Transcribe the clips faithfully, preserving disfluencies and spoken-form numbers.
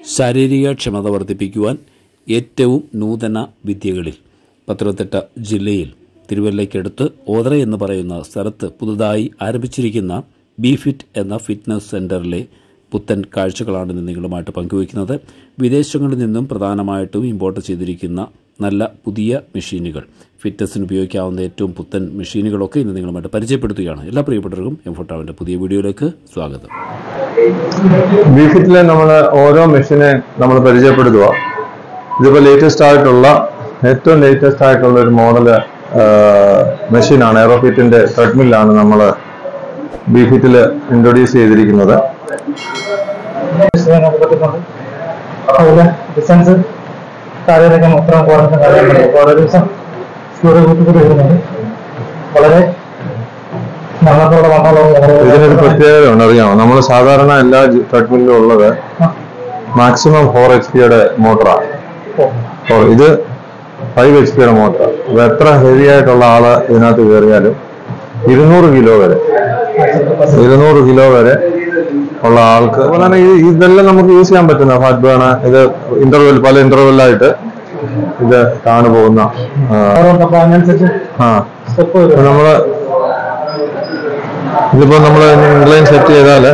ശാരീരിക ക്ഷമത വർദ്ധിപ്പിക്കുവാൻ ഏറ്റവും നൂതന വിദ്യകളിൽ പത്തനംതിട്ട ജില്ലയിൽ തിരുവല്ലയ്ക്കടുത്ത് ഓതറ എന്ന് പറയുന്ന സ്ഥലത്ത് പുതുതായി ആരംഭിച്ചിരിക്കുന്ന ബി ഫിറ്റ് എന്ന ഫിറ്റ്നസ് സെൻ്ററിലെ പുത്തൻ കാഴ്ചകളാണ് ഇന്ന് നിങ്ങളുമായിട്ട് പങ്കുവയ്ക്കുന്നത്. വിദേശങ്ങളിൽ നിന്നും പ്രധാനമായിട്ടും ഇമ്പോർട്ട് ചെയ്തിരിക്കുന്ന നല്ല പുതിയ മെഷീനുകൾ, ഫിറ്റ്നസിന് ഉപയോഗിക്കാവുന്ന ഏറ്റവും പുത്തൻ മെഷീനുകളൊക്കെ ഇന്ന് നിങ്ങളുമായിട്ട് പരിചയപ്പെടുത്തുകയാണ്. എല്ലാ പ്രിയപ്പെട്ടവർക്കും എംഫോട്ടാവിൻ്റെ പുതിയ വീഡിയോയിലേക്ക് സ്വാഗതം. ബി ഫിറ്റിലെ നമ്മൾ ഓരോ മെഷീനെ നമ്മൾ പരിചയപ്പെടുത്തുക. ഇതിപ്പോൾ ലേറ്റസ്റ്റ് ആയിട്ടുള്ള ഏറ്റവും ലേറ്റസ്റ്റ് ആയിട്ടുള്ള ഒരു മോഡൽ മെഷീനാണ്. എയറോഫിറ്റിന്റെ ട്രെഡ്മില്ലാണ് നമ്മൾ ബി ഫിറ്റിൽ ഇൻട്രൊഡ്യൂസ് ചെയ്തിരിക്കുന്നത്. വളരെ ഇതിനൊരു പ്രത്യേകത ഉണ്ട്, അറിയാമോ? നമ്മൾ സാധാരണ എല്ലാ ട്രെഡ്മില്ലും ഉള്ളത് മാക്സിമം ഫോർ എച്ച് പിയുടെ മോട്ടറാണ്. ഇത് ഫൈവ് എച്ച് പിയുടെ മോട്ടറാണ്. അത് എത്ര ഹെവി ആയിട്ടുള്ള ആള് ഇതിനകത്ത് കയറിയാലും ഇരുന്നൂറ് കിലോ വരെ ഇരുന്നൂറ് കിലോ വരെ ഉള്ള ആൾക്ക് അതുപോലെ ഇതെല്ലാം നമുക്ക് യൂസ് ചെയ്യാൻ പറ്റുന്ന ഫാറ്റ് ബേൺ. ഇത് ഇന്റർവെൽ പല ഇന്റർവെല്ലായിട്ട് ഇത് കാണു പോകുന്ന ആ നമ്മള് ഇതിപ്പോ നമ്മള് ഇൻലൈൻ സെറ്റ് ചെയ്താല്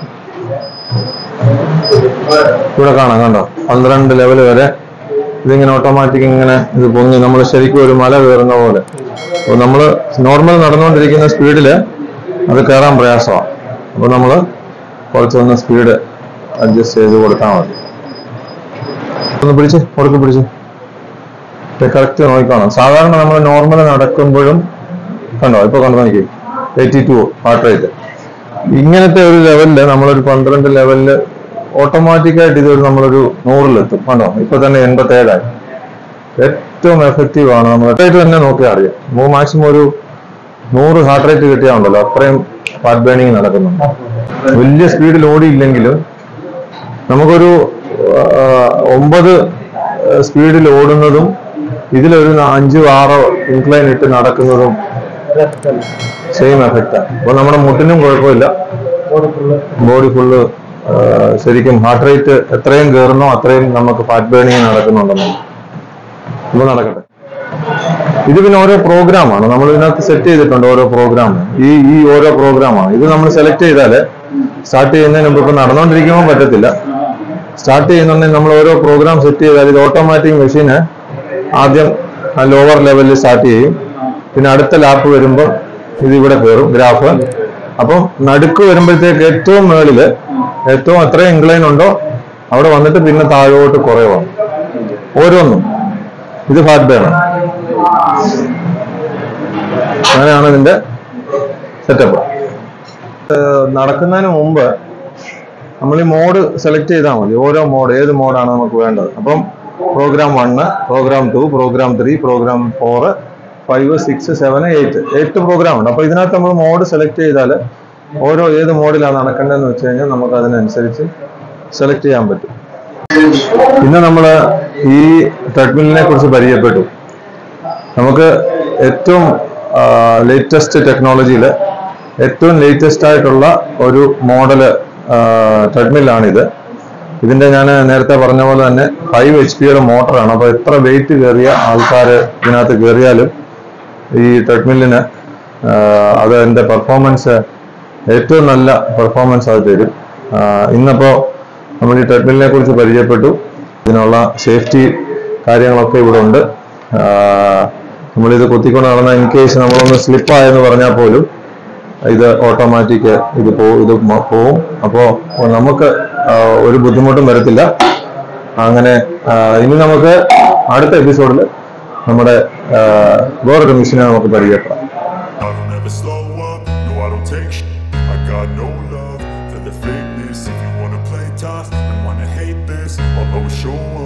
ഇവിടെ കാണാം, കണ്ടോ? പന്ത്രണ്ട് ലെവൽ വരെ ഇതിങ്ങനെ ഓട്ടോമാറ്റിക് ഇങ്ങനെ ഇത് പൊങ്ങി നമ്മൾ ശരിക്കും ഒരു മല കയറുന്ന പോലെ. അപ്പോൾ നമ്മൾ നോർമൽ നടന്നുകൊണ്ടിരിക്കുന്ന സ്പീഡില് അത് കയറാൻ പ്രയാസമാണ്. അപ്പോൾ നമ്മൾ കുറച്ചൊന്ന് സ്പീഡ് അഡ്ജസ്റ്റ് ചെയ്ത് കൊടുത്താൽ മതി. ഒന്ന് പിടിച്ച് ഉറക്കെ പിടിച്ച് കറക്റ്റ് നോക്കിക്കാണാം. സാധാരണ നമ്മൾ നോർമൽ നടക്കുമ്പോഴും കണ്ടോ, ഇപ്പൊ കണ്ടോ നോക്കി എയ്റ്റി ടു ഹാർട്ട് റേറ്റ്. ഇങ്ങനത്തെ ഒരു ലെവലില് നമ്മളൊരു പന്ത്രണ്ട് ലെവലില് ഓട്ടോമാറ്റിക്കായിട്ട് ഇത് നമ്മളൊരു നൂറിലെത്തും. കണ്ടോ, ഇപ്പൊ തന്നെ എൺപത്തി ഏഴായി. ഏറ്റവും എഫക്റ്റീവ് ആണ്. നമ്മൾ റേറ്റ് തന്നെ നോക്കിയാൽ അറിയാം. നമുക്ക് മാക്സിമം ഒരു നൂറ് ഹാർട്ട് റേറ്റ് കിട്ടിയാൽ ഉണ്ടല്ലോ, അത്രയും ഫാറ്റ് ബേണിങ് നടക്കുന്നുണ്ട്. വലിയ സ്പീഡിൽ ഓടിയില്ലെങ്കിലും നമുക്കൊരു ഒമ്പത് സ്പീഡിൽ ഓടുന്നതും ഇതിലൊരു അഞ്ചോ ആറോ ഇൻക്ലൈൻ ഇട്ട് നടക്കുന്നതും സെയിം എഫക്റ്റാണ്. അപ്പൊ നമ്മുടെ മുട്ടിനും കുഴപ്പമില്ല, ബോഡി ഫുള്ള് ശരിക്കും ഹാർട്ട് റേറ്റ് എത്രയും കയറുന്നോ അത്രയും നമുക്ക് ഫാറ്റ് ബേണിങ് നടക്കുന്നുണ്ടെന്ന്. ഇപ്പൊ നടക്കട്ടെ. ഇത് പിന്നെ ഓരോ പ്രോഗ്രാമാണ് നമ്മൾ ഇതിനകത്ത് സെറ്റ് ചെയ്തിട്ടുണ്ട്. ഓരോ പ്രോഗ്രാം ഈ ഈ ഓരോ പ്രോഗ്രാമാണ്. ഇത് നമ്മൾ സെലക്ട് ചെയ്താല് സ്റ്റാർട്ട് ചെയ്യുന്നതിന് മുമ്പ് ഇപ്പൊ നടന്നുകൊണ്ടിരിക്കുമ്പോൾ പറ്റത്തില്ല. സ്റ്റാർട്ട് ചെയ്യുന്നുണ്ടെങ്കിൽ നമ്മൾ ഓരോ പ്രോഗ്രാം സെറ്റ് ചെയ്താൽ ഇത് ഓട്ടോമാറ്റിക് മെഷീന് ആദ്യം ലോവർ ലെവലിൽ സ്റ്റാർട്ട് ചെയ്യും. പിന്നെ അടുത്ത ലാപ്പ് വരുമ്പോൾ ഇത് ഇവിടെ കയറും ഗ്രാഫ്. അപ്പം നടുക്ക് വരുമ്പോഴത്തേക്ക് ഏറ്റവും മുകളില് ഏറ്റവും എത്രയും ഇൻക്ലൈൻ ഉണ്ടോ അവിടെ വന്നിട്ട് പിന്നെ താഴോട്ട് കുറവാണ് ഓരോന്നും. ഇത് ഫാറ്റ് ബേൺ. അങ്ങനെയാണ് ഇതിന്റെ സെറ്റപ്പ്. നടക്കുന്നതിന് മുമ്പ് നമ്മൾ ഈ മോഡ് സെലക്ട് ചെയ്താൽ മതി. ഓരോ മോഡ് ഏത് മോഡാണ് നമുക്ക് വേണ്ടത്. അപ്പം program one, program two, program three, program four, five, six, seven, eight eight program ഉണ്ട്. അപ്പൊ ഇതിനകത്ത് നമ്മൾ മോഡ് സെലക്ട് ചെയ്താൽ ഓരോ ഏത് മോഡിലാണ് നടക്കേണ്ടതെന്ന് വെച്ച് കഴിഞ്ഞാൽ നമുക്ക് അതിനനുസരിച്ച് സെലക്ട് ചെയ്യാൻ പറ്റും. ഇന്ന് നമ്മൾ ഈ ട്രെഡ്മില്ലിനെ കുറിച്ച് പരിചയപ്പെട്ടു. നമുക്ക് ഏറ്റവും ലേറ്റസ്റ്റ് ടെക്നോളജിയിൽ ഏറ്റവും ലേറ്റസ്റ്റ് ആയിട്ടുള്ള ഒരു മോഡല് ട്രെഡ്മില്ലാണിത്. ഇതിന്റെ ഞാൻ നേരത്തെ പറഞ്ഞ പോലെ തന്നെ ഫൈവ് എച്ച് പിയുടെ മോട്ടറാണ്. അപ്പോൾ എത്ര വെയിറ്റ് കയറിയ ആൾക്കാർ ഇതിനകത്ത് കയറിയാലും ഈ ട്രെഡ്മില്ലിന് അത് അതിൻ്റെ പെർഫോമൻസ് ഏറ്റവും നല്ല പെർഫോമൻസ് അത് തരും. ഇന്നിപ്പോൾ നമ്മൾ ഈ ട്രെഡ്മില്ലിനെ കുറിച്ച് പരിചയപ്പെട്ടു. ഇതിനുള്ള സേഫ്റ്റി കാര്യങ്ങളൊക്കെ ഇവിടെ ഉണ്ട്. നമ്മളിത് കുത്തിക്കൊണ്ട് നടന്ന ഇൻ കേസ് നമ്മളൊന്ന് സ്ലിപ്പായെന്ന് പറഞ്ഞാൽ പോലും ഇത് ഓട്ടോമാറ്റിക് ഇത് പോവും ഇത് പോവും. അപ്പോൾ നമുക്ക് ഒരു ബുദ്ധിമുട്ടും വരത്തില്ല. അങ്ങനെ ഇനി നമുക്ക് അടുത്ത എപ്പിസോഡിൽ നമ്മുടെ വേറൊരു മെഷീനെ നമുക്ക് പരിചയപ്പെടാം. I got no love for the fakeness. If you wanna play tough and wanna hate this, I'll always show up.